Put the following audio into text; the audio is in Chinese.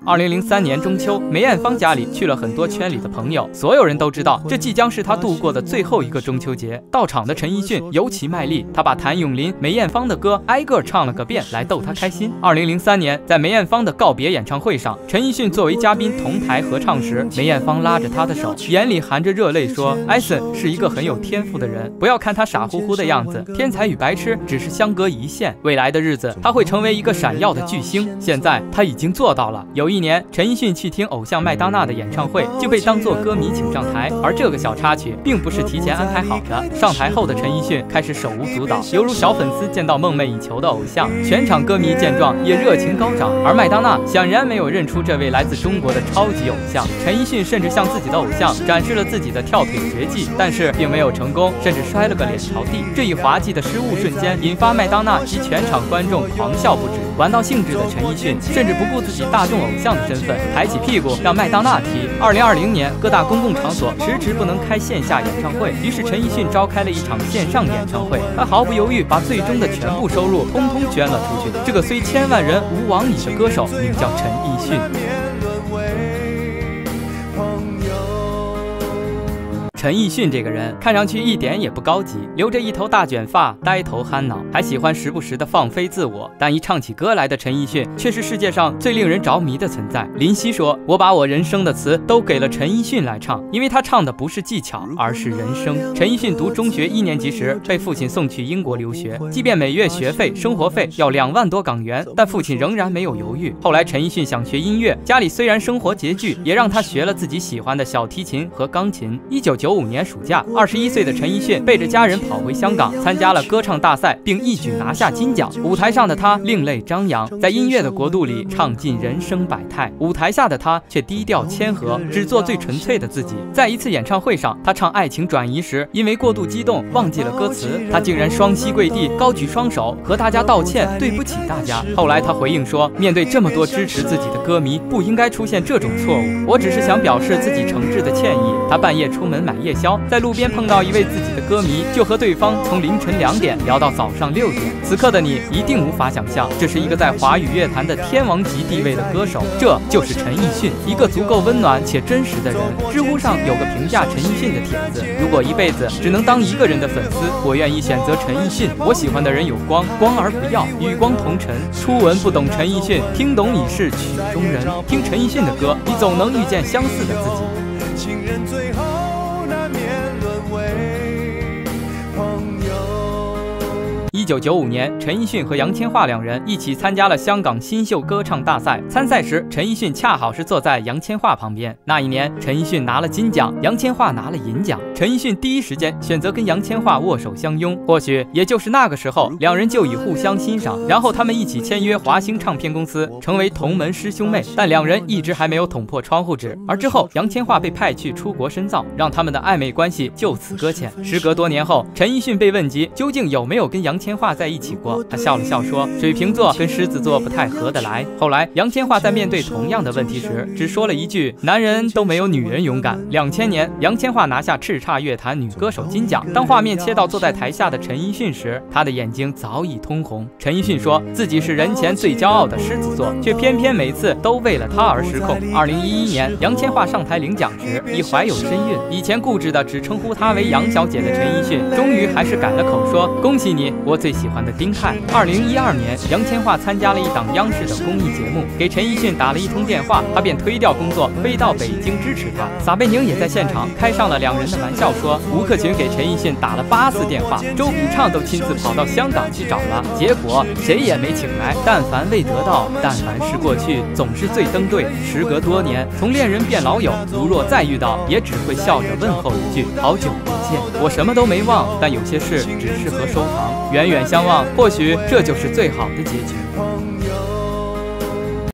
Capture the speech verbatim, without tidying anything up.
二零零三年中秋，梅艳芳家里去了很多圈里的朋友，所有人都知道这即将是她度过的最后一个中秋节。到场的陈奕迅尤其卖力，他把谭咏麟、梅艳芳的歌挨个唱了个遍，来逗她开心。二零零三年，在梅艳芳的告别演唱会上，陈奕迅作为嘉宾同台合唱时，梅艳芳拉着他的手，眼里含着热泪说：“艾森是一个很有天赋的人，不要看他傻乎乎的样子，天才与白痴只是相隔一线，未来的日子他会成为一个闪耀的巨星。现在他已经做到了。”有一年，陈奕迅去听偶像麦当娜的演唱会，就被当作歌迷请上台，而这个小插曲并不是提前安排好的。上台后的陈奕迅开始手舞足蹈，犹如小粉丝见到梦寐以求的偶像。全场歌迷见状也热情高涨，而麦当娜显然没有认出这位来自中国的超级偶像。陈奕迅甚至向自己的偶像展示了自己的跳腿绝技，但是并没有成功，甚至摔了个脸朝地。这一滑稽的失误瞬间引发麦当娜及全场观众狂笑不止。玩到兴致的陈奕迅甚至不顾自己大众偶像的身份，抬起屁股让麦当娜踢。二零二零年，各大公共场所迟迟不能开线下演唱会，于是陈奕迅召开了一场线上演唱会，他毫不犹豫把最终的全部收入通通捐了出去。这个虽千万人吾往矣的歌手名叫陈奕迅。陈奕迅这个人看上去一点也不高级，留着一头大卷发，呆头憨脑，还喜欢时不时的放飞自我。但一唱起歌来的陈奕迅却是世界上最令人着迷的存在。林夕说：“我把我人生的词都给了陈奕迅来唱，因为他唱的不是技巧，而是人生。”陈奕迅读中学一年级时被父亲送去英国留学，即便每月学费、生活费要两万多港元，但父亲仍然没有犹豫。后来陈奕迅想学音乐，家里虽然生活拮据，也让他学了自己喜欢的小提琴和钢琴。一九九五年暑假，二十一岁的陈奕迅背着家人跑回香港，参加了歌唱大赛，并一举拿下金奖。舞台上的他另类张扬，在音乐的国度里唱尽人生百态；舞台下的他却低调谦和，只做最纯粹的自己。在一次演唱会上，他唱《爱情转移》时，因为过度激动忘记了歌词，他竟然双膝跪地，高举双手和大家道歉：“对不起大家。”后来他回应说：“面对这么多支持自己的歌迷，不应该出现这种错误，我只是想表示自己诚挚的歉意。”他半夜出门买夜宵，在路边碰到一位自己的歌迷，就和对方从凌晨两点聊到早上六点。此刻的你一定无法想象，这是一个在华语乐坛的天王级地位的歌手，这就是陈奕迅，一个足够温暖且真实的人。知乎上有个评价陈奕迅的帖子：“如果一辈子只能当一个人的粉丝，我愿意选择陈奕迅。我喜欢的人有光，光而不要，与光同尘。初闻不懂陈奕迅，听懂已是曲中人。听陈奕迅的歌，你总能遇见相似的自己。”情人最后难免沦为朋友。一九九五年，陈奕迅和杨千嬅两人一起参加了香港新秀歌唱大赛。参赛时，陈奕迅恰好是坐在杨千嬅旁边。那一年，陈奕迅拿了金奖，杨千嬅拿了银奖。陈奕迅第一时间选择跟杨千嬅握手相拥，或许也就是那个时候，两人就已互相欣赏。然后他们一起签约华星唱片公司，成为同门师兄妹。但两人一直还没有捅破窗户纸。而之后，杨千嬅被派去出国深造，让他们的暧昧关系就此搁浅。时隔多年后，陈奕迅被问及究竟有没有跟杨千嬅在一起过，他笑了笑说：“水瓶座跟狮子座不太合得来。”后来，杨千嬅在面对同样的问题时，只说了一句：“男人都没有女人勇敢。”两千年，杨千嬅拿下叱咤乐坛女歌手金奖。当画面切到坐在台下的陈奕迅时，他的眼睛早已通红。陈奕迅说自己是人前最骄傲的狮子座，却偏偏每次都为了他而失控。二零一一年，杨千嬅上台领奖时，已怀有身孕。以前固执的只称呼她为杨小姐的陈奕迅，终于还是改了口说：“恭喜你，我最喜欢的丁汉。”二零一二年，杨千嬅参加了一档央视的公益节目，给陈奕迅打了一通电话，他便推掉工作，飞到北京支持他。撒贝宁也在现场开上了两人的玩笑，说吴克群给陈奕迅打了八次电话，周笔畅都亲自跑到香港去找了，结果谁也没请来。但凡未得到，但凡是过去，总是最登对。时隔多年，从恋人变老友，如若再遇到，也只会笑着问候一句：“好久不见。”我什么都没忘，但有些事只适合收藏。远远相望，或许这就是最好的结局。